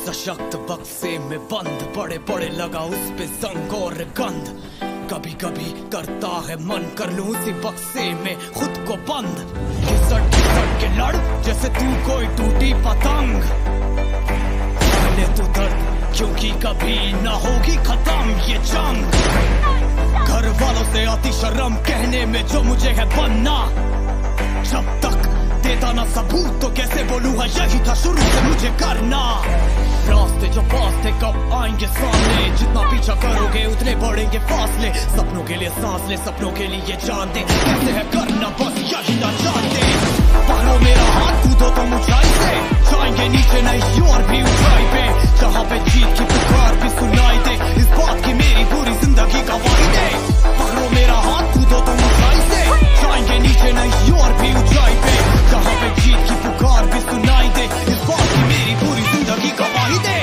सशक्त बक्से में बंद, बड़े बड़े लगा उस पे जंग और गंध। कभी कभी करता है मन कर लूं उसी बक्से में खुद को बंद। घिसट घिसट के लड़ जैसे तू कोई टूटी पतंग। ले तू दर्द क्योंकि कभी ना होगी खत्म ये जंग। घर वालों से आती शर्म कहने में जो मुझे है बनना। जब तक देता ना सबूत तो कैसे बोलूं है यही था शुरू से मुझे करना। रास्ते जो पास थे कब आएंगे सामने, जितना पीछा करोगे उतने बढ़ेंगे फासले। सपनों के लिए सांस ले, सपनों के लिए जान दे, कैसे है करना बस यही ना जानते। पकड़ो मेरा हाथ कूदो तुम ऊंचाई से, जाएंगे नीचे नहीं और भी ऊंचाई पे। जहाँ पे जीत की पुकार भी सुनाई दे, इस बात की मेरी पूरी जिंदगी गवाही दे। पकड़ो मेरा हाथ कूदो तुम ऊंचाई से, जाएंगे नीचे नहीं और भी ऊंचाई पे। जहाँ पे जीत की पुकार भी सुनाई दे, इस बात की मेरी पूरी जिंदगी गवाही दे।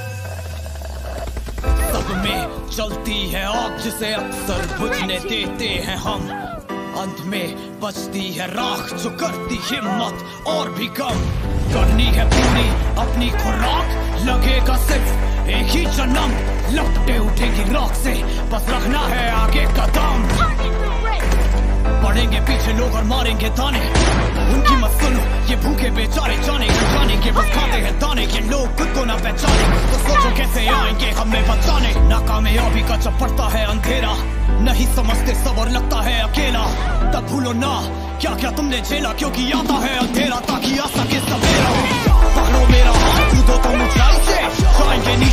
सब में चलती है आग जिसे अक्सर बुझने देते हैं हम। अंत में बचती है राख जो करती हिम्मत और भी कम। करनी है पूरी अपनी खुराक, लगेगा सिर्फ एक ही जन्म। लपटे उठेगी राख से, बस रखना है आगे कदम। पड़ेंगे पीछे लोग और मारेंगे ताने, उनकी मत सुनो ये भूखे बेचारे। जाने जाने के बस खाते हैं ताने, ये लोग खुद को ना पहचाने तो सोचो कैसे आएंगे हमें बचाने। नाकामयाबी का जब पड़ता है अंधेरा, नहीं समझते सबर लगता है अकेला। तब भूलो ना क्या क्या तुमने झेला, क्योंकि आता है अंधेरा ताकि आ सके सवेरा। पकड़ो मेरा हाथ कूदो तुम ऊंचाई से, जाएंगे